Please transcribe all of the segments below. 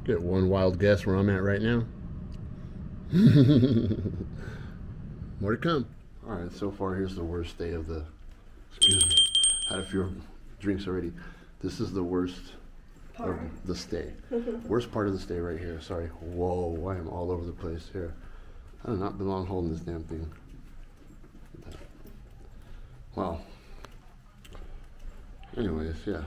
Get one wild guess where I'm at right now. More to come. All right, so far here's the worst day of the, excuse me, had a few drinks already. This is the worst part of the stay. Worst part of the stay right here, sorry. Whoa, I am all over the place here. I do not belong holding this damn thing. Wow. Anyways, yeah.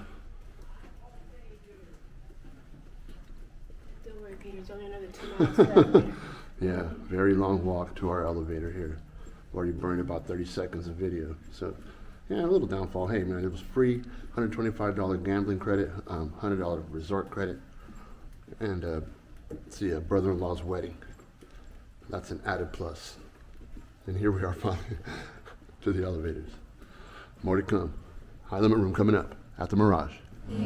Don't worry, Peter, it's only another 2 miles. Yeah, very long walk to our elevator here. Already burned about 30 seconds of video. So, yeah, a little downfall. Hey, man, it was free. $125 gambling credit, $100 resort credit, and let's see, a brother-in-law's wedding. That's an added plus. And here we are finally to the elevators. More to come. High limit room coming up at the Mirage.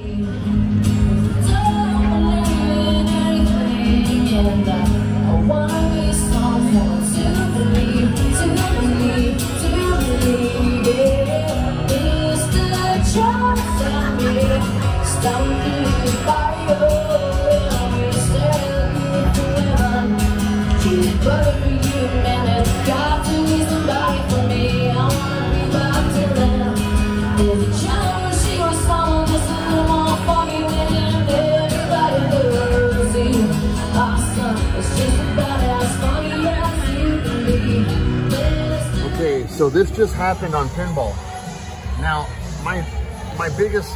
So this just happened on pinball. Now, my biggest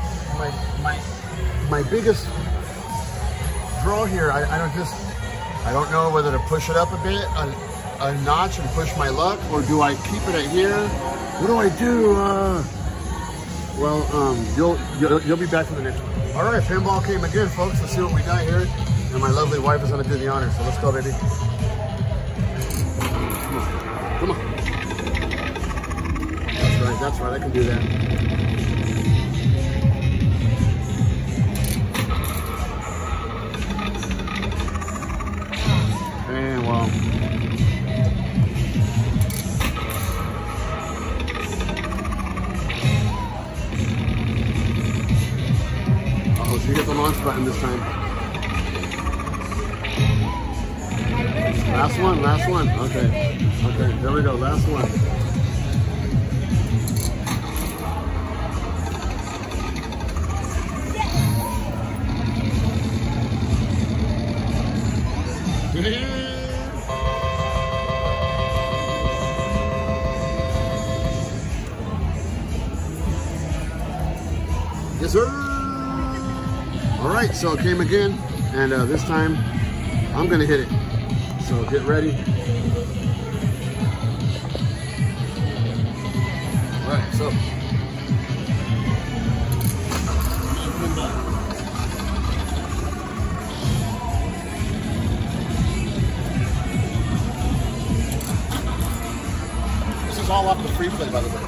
draw here, I don't know whether to push it up a bit, a notch, and push my luck, or do I keep it at here? What do I do? You'll be back for the next one. All right, pinball came again, folks. Let's see what we got here. And my lovely wife is gonna do the honors. So let's go, baby. Come on. That's right, I can do that. And well. Oh, so you get the launch button this time. Last one. Okay, there we go, last one. Yes, sir. All right, so it came again, and this time I'm gonna hit it. So get ready. All right, so. This is all off the free play, by the way.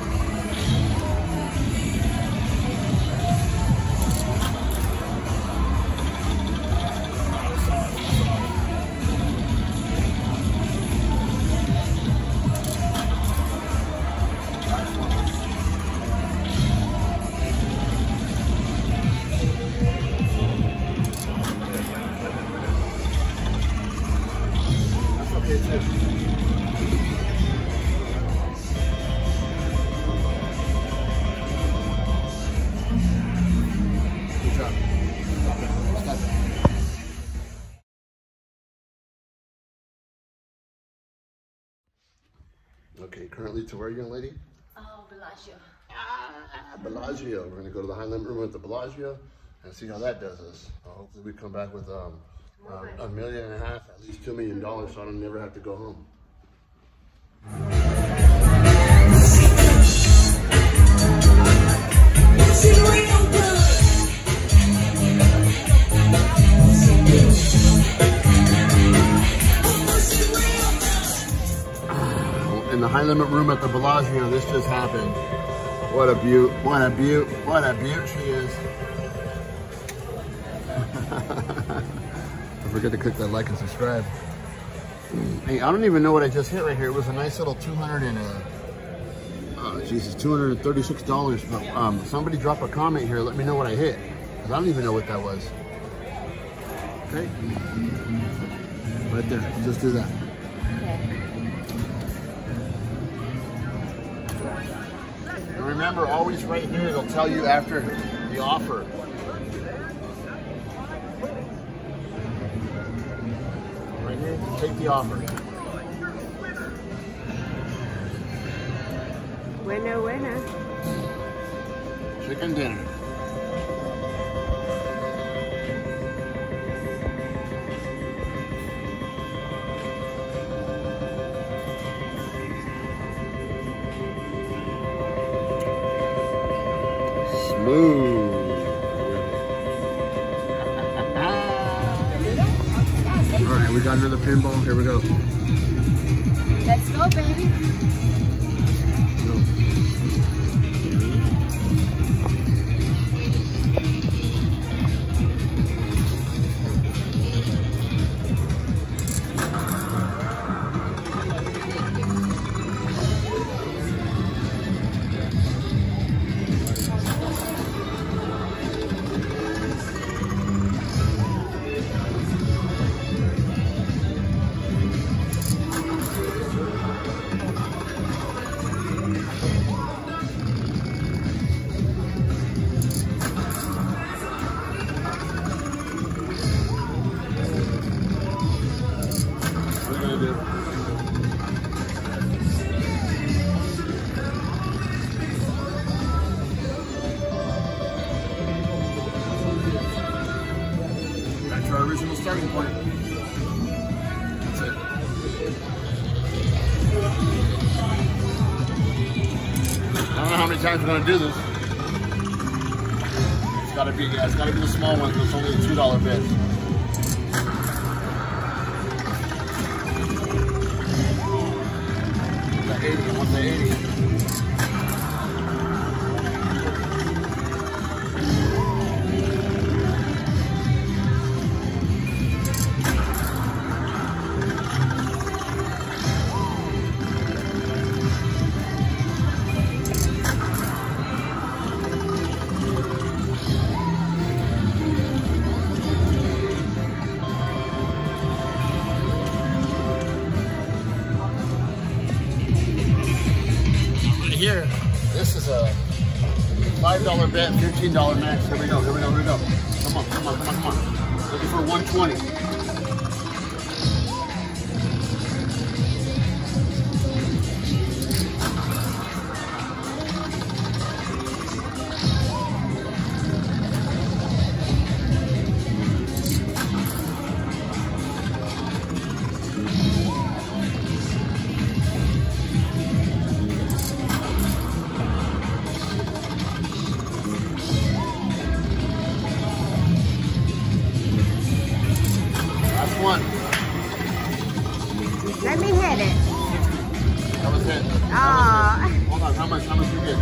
Okay, currently to where, young lady? Oh, Bellagio. Bellagio. We're gonna go to the high limit room at the Bellagio and see how that does us. Hopefully we come back with $1.5 million, at least $2 million, so I don't never have to go home. In the high limit room at the Bellagio, this just happened. What a beaut, what a beaut, what a beaut she is. Don't forget to click that like and subscribe. Hey, I don't even know what I just hit right here. It was a nice little $236. But somebody drop a comment here. Let me know what I hit, because I don't even know what that was. Okay? Right there. Just do that. And remember, always right here, it'll tell you after the offer. Right here, take the offer. Winner, winner. Chicken dinner. Smooth. All right, we got another pinball. Here we go. Let's go, baby. Back to our original starting point. That's it. I don't know how many times we're gonna do this. It's gotta be the small one because it's only a $2 bid. The 80, what's the 80? Here, this is a $5 bet, $15 max. Here we go, here we go, here we go. Come on, come on, come on, come on. Looking for 120. One. Let me hit it. That was it. Aww. Hold on, how much you get?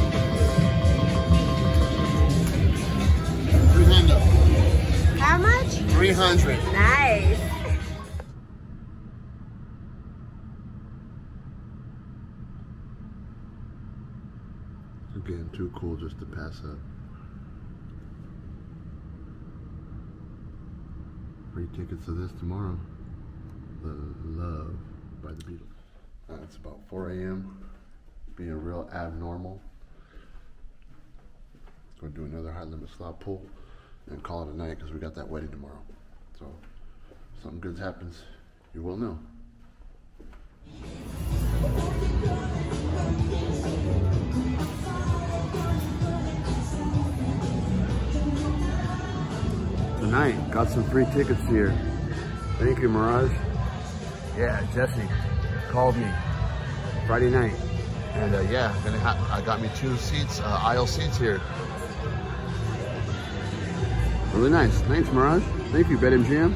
300. How much? 300. Nice. Again, too cool just to pass up. Free tickets to this tomorrow. The Love by the Beatles. It's about 4 a.m. Being real abnormal. Going to do another high limit slot pull and call it a night because we got that wedding tomorrow. So if something good happens, you will know. Tonight, got some free tickets here. Thank you, Mirage. Yeah, Jesse called me Friday night, and yeah, I got me 2 seats, aisle seats here. Really nice. Thanks, Mirage. Thank you, BetMGM.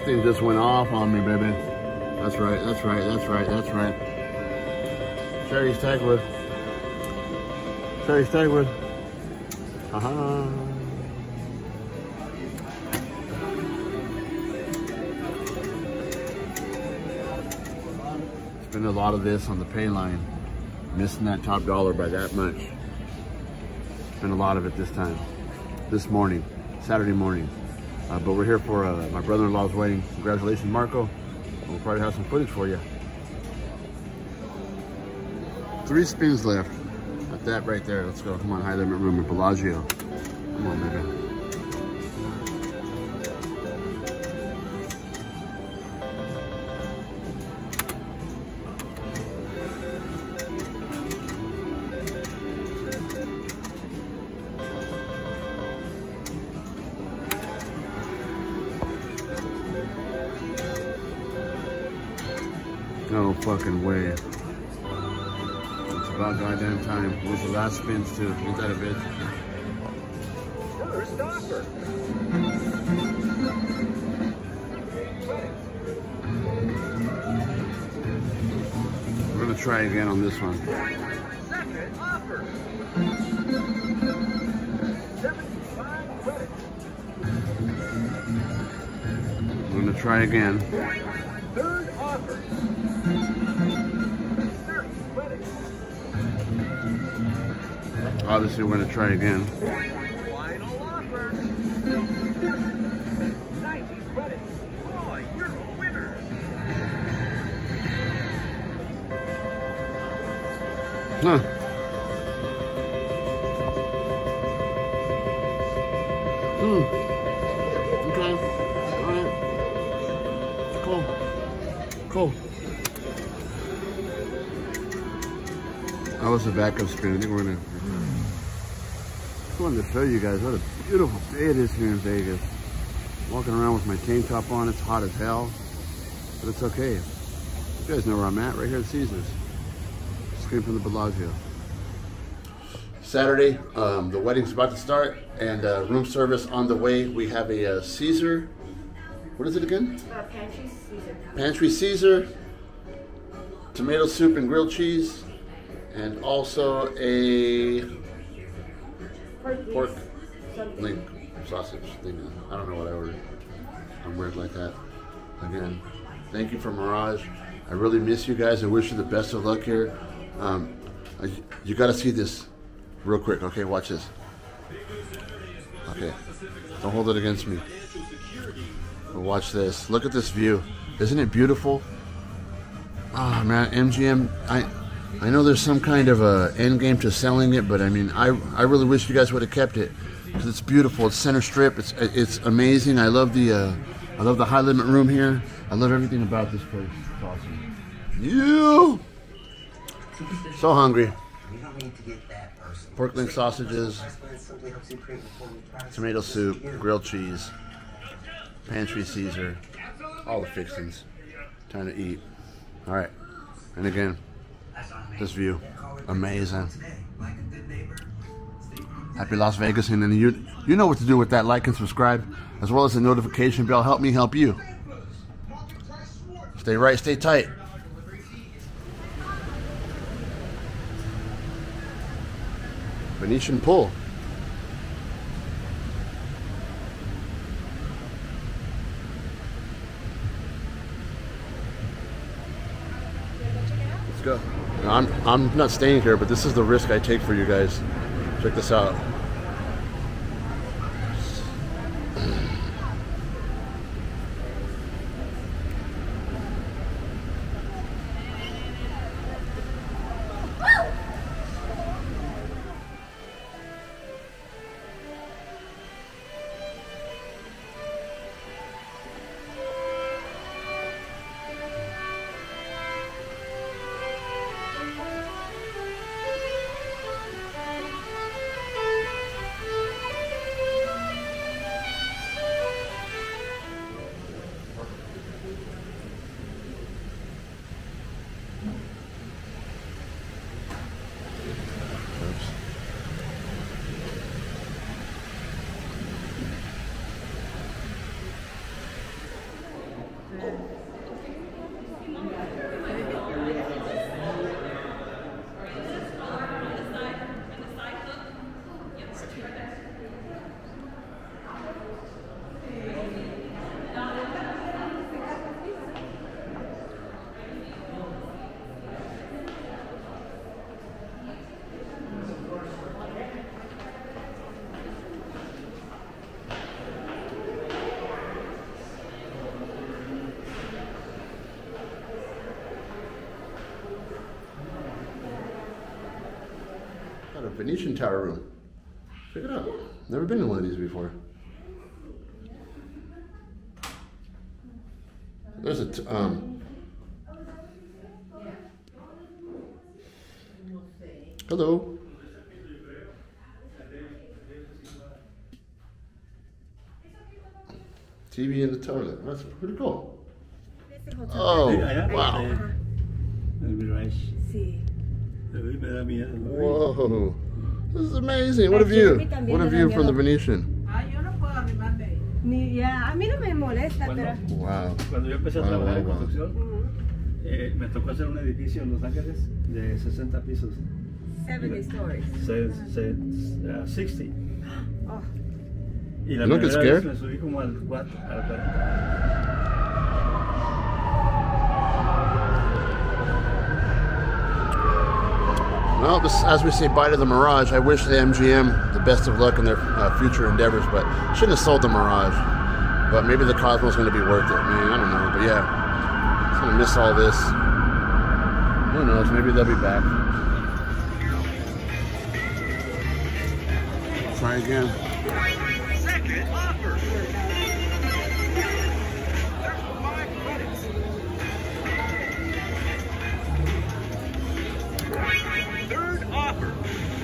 thing just went off on me, baby. That's right, that's right, that's right, that's right. Sherry Stagwood. Sherry Stagwood. Haha. Spend a lot of this on the pay line. Missing that top dollar by that much. Spent a lot of it this time. This morning. Saturday morning. But we're here for my brother-in-law's wedding. Congratulations, Marco. We'll probably have some footage for you. 3 spins left. At that right there. Let's go. Come on, high limit room at Bellagio. Come on, baby. No fucking way. It's about goddamn time. Those are the last spins too. Ain't that a bitch? First offer. We're gonna try again on this one. Second offer. 75 credits. We're gonna try again. Third offer. 30 credits. Obviously, we're gonna try again. Final offer. 90 credits. Oh, you're a winner. Huh. Okay. Alright. Cool. Cool. That was the backup spin. I think we're gonna. Just wanted to show you guys what a beautiful day it is here in Vegas. Walking around with my tank top on. It's hot as hell, but it's okay. You guys know where I'm at, right here at Caesars. Just came from the Bellagio. Saturday, the wedding's about to start, and room service on the way. We have a Caesar. What is it again? Pantry Caesar. Pantry Caesar, tomato soup and grilled cheese, and also a pork link sausage thing. I don't know what I ordered. I'm weird like that. Again, thank you for Mirage. I really miss you guys. I wish you the best of luck here. You got to see this real quick. Okay, watch this. Okay, don't hold it against me. But watch this. Look at this view. Isn't it beautiful? Oh man, MGM. I know there's some kind of a end game to selling it, but I mean, I really wish you guys would have kept it because it's beautiful. It's center strip. It's amazing. I love the high limit room here. I love everything about this place. It's awesome. You so hungry. Pork link sausages, tomato soup, grilled cheese, Pantry Caesar, all the fixings. Time to eat. All right, and again, this view, amazing. Happy Las Vegas, and then you know what to do with that like and subscribe, as well as the notification bell. Help me help you. Stay right, stay tight. Venetian pool. Let's go. Now, I'm not staying here, but this is the risk I take for you guys. Check this out. Got a Venetian tower room. Check it out. Never been in one of these before. There's a hello. TV in the toilet. That's pretty cool. Oh, wow. El Mirage. Sí. A mí me da miedo. Whoa. This is amazing. What a view. What a view from the Venetian. Yo no puedo arrimarme. Ni, ya, a mí no me molesta, pero... Wow. Cuando yo empecé a trabajar en construcción, me tocó hacer un edificio en Los Ángeles de 60 pisos. 70 stories. 60. Oh. Y la You don't get primera vez scared? me subí como al 4, al 40. Well, as we say bye to the Mirage, I wish the MGM the best of luck in their future endeavors, but shouldn't have sold the Mirage. But maybe the Cosmo's going to be worth it, man. I don't know, but yeah, it's going to miss all this. Who knows? Maybe they'll be back. Try again. Second offer. There's 5 credits. Third offer.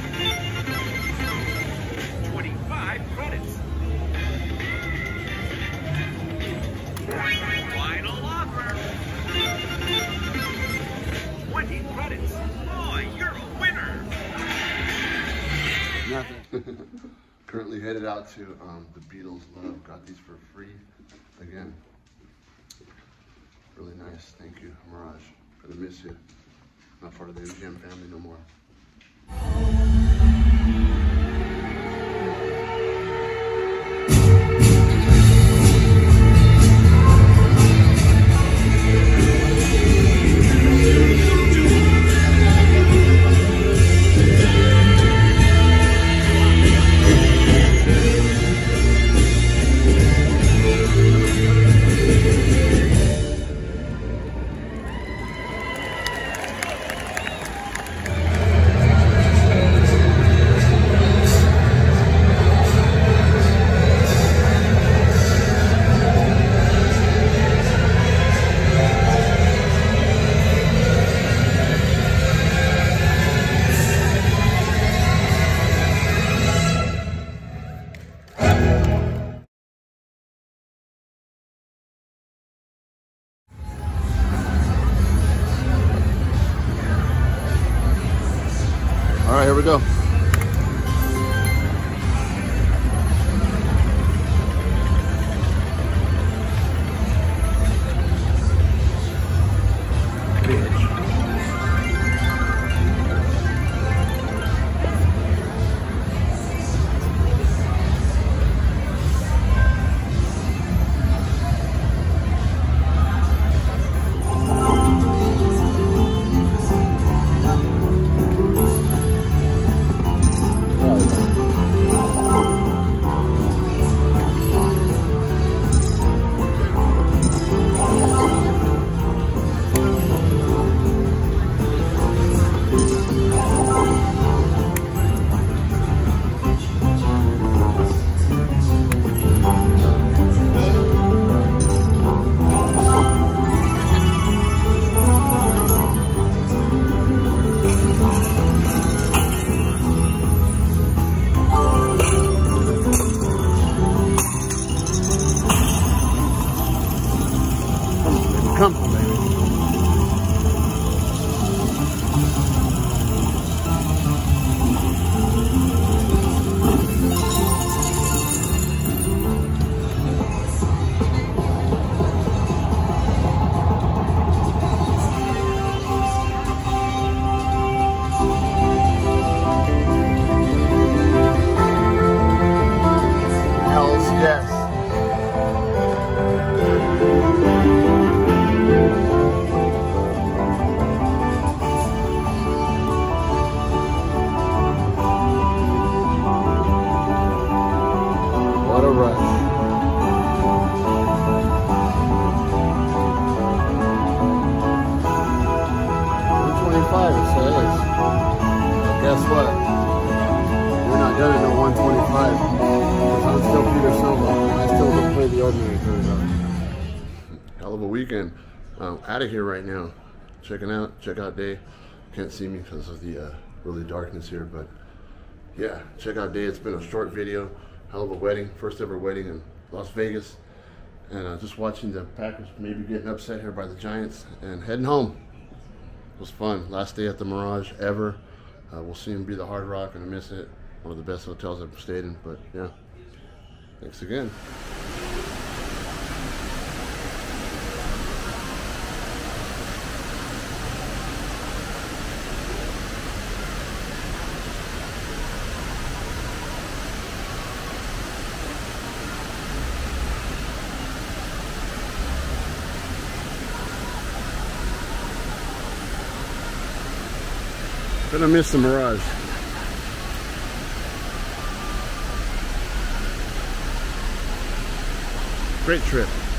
25 credits. Final offer. 20 credits. Boy, you're a winner. Nothing. Currently headed out to the Beatles Love. Got these for free. Again, really nice. Thank you, Mirage. Gonna miss you. Not part of the MGM family no more. All right, here we go. survive. Because I'm still Peter Silva. I still don't play the ordinary. Hell of a weekend. Out of here right now. Check out day. Can't see me because of the early darkness here, but yeah, check out day. It's been a short video. Hell of a wedding, first ever wedding in Las Vegas, and just watching the Packers maybe getting upset here by the Giants and heading home. It was fun. Last day at the Mirage ever. We'll soon be the Hard Rock, and I miss it. One of the best hotels I've stayed in, but yeah. Thanks again. Gonna miss the Mirage. Great trip.